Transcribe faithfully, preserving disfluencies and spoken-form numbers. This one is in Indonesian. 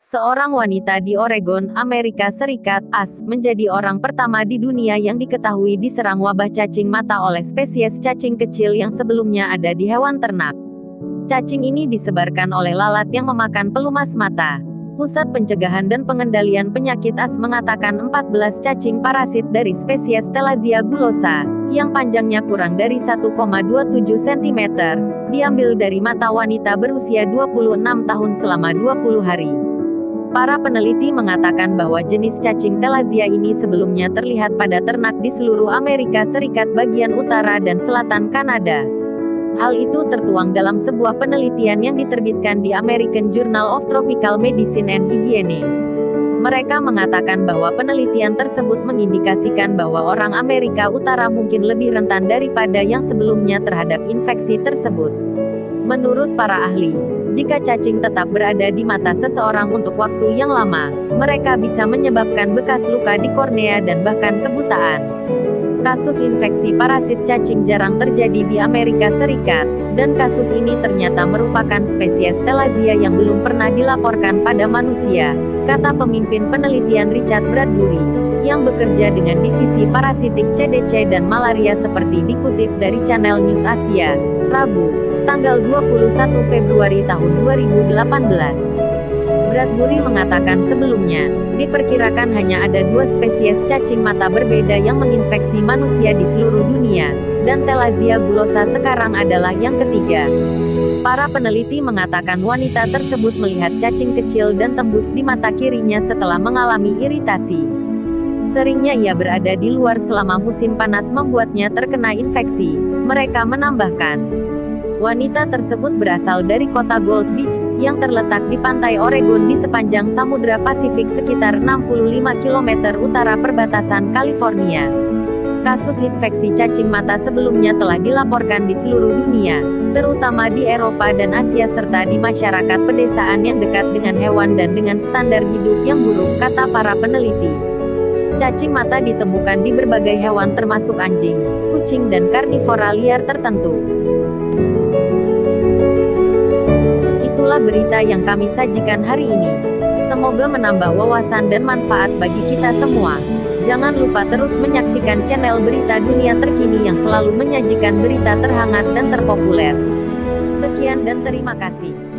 Seorang wanita di Oregon, Amerika Serikat, A S, menjadi orang pertama di dunia yang diketahui diserang wabah cacing mata oleh spesies cacing kecil yang sebelumnya ada di hewan ternak. Cacing ini disebarkan oleh lalat yang memakan pelumas mata. Pusat Pencegahan dan Pengendalian Penyakit A S mengatakan empat belas cacing parasit dari spesies Thalassiya gulosa, yang panjangnya kurang dari satu koma dua tujuh sentimeter, diambil dari mata wanita berusia dua puluh enam tahun selama dua puluh hari. Para peneliti mengatakan bahwa jenis cacing Thalassiya ini sebelumnya terlihat pada ternak di seluruh Amerika Serikat bagian utara dan selatan Kanada. Hal itu tertuang dalam sebuah penelitian yang diterbitkan di American Journal of Tropical Medicine and Hygiene. Mereka mengatakan bahwa penelitian tersebut mengindikasikan bahwa orang Amerika Utara mungkin lebih rentan daripada yang sebelumnya terhadap infeksi tersebut. Menurut para ahli, jika cacing tetap berada di mata seseorang untuk waktu yang lama, mereka bisa menyebabkan bekas luka di kornea dan bahkan kebutaan. Kasus infeksi parasit cacing jarang terjadi di Amerika Serikat, dan kasus ini ternyata merupakan spesies Thalassiya yang belum pernah dilaporkan pada manusia, kata pemimpin penelitian Richard Bradbury, yang bekerja dengan divisi parasitik C D C dan malaria seperti dikutip dari Channel News Asia, Rabu, tanggal dua puluh satu Februari tahun dua ribu delapan belas. Bradbury mengatakan sebelumnya, diperkirakan hanya ada dua spesies cacing mata berbeda yang menginfeksi manusia di seluruh dunia, dan Thalassiya gulosa sekarang adalah yang ketiga. Para peneliti mengatakan wanita tersebut melihat cacing kecil dan tembus di mata kirinya setelah mengalami iritasi. Seringnya ia berada di luar selama musim panas membuatnya terkena infeksi. Mereka menambahkan, wanita tersebut berasal dari kota Gold Beach, yang terletak di pantai Oregon di sepanjang Samudra Pasifik sekitar enam puluh lima kilometer utara perbatasan California. Kasus infeksi cacing mata sebelumnya telah dilaporkan di seluruh dunia, terutama di Eropa dan Asia serta di masyarakat pedesaan yang dekat dengan hewan dan dengan standar hidup yang buruk, kata para peneliti. Cacing mata ditemukan di berbagai hewan termasuk anjing, kucing dan karnivora liar tertentu. Itulah berita yang kami sajikan hari ini. Semoga menambah wawasan dan manfaat bagi kita semua. Jangan lupa terus menyaksikan channel Berita Dunia Terkini yang selalu menyajikan berita terhangat dan terpopuler. Sekian dan terima kasih.